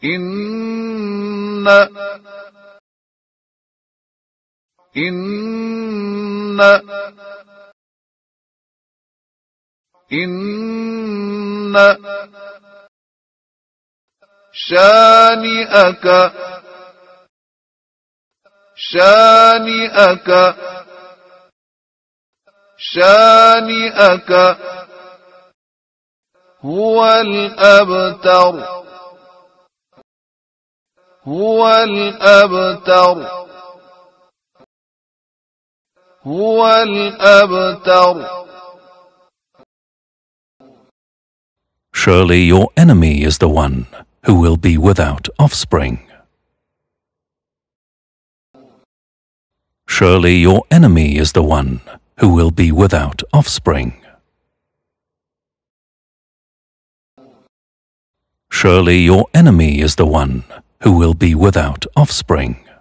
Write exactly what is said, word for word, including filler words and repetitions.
إن إن إن شانئك شانئك شانئك هو الأبتر هو الأبتر هو الأبتر. Surely your enemy is the one who will be without offspring. Surely your enemy is the one who will be without offspring. Surely your enemy is the one who will be without offspring.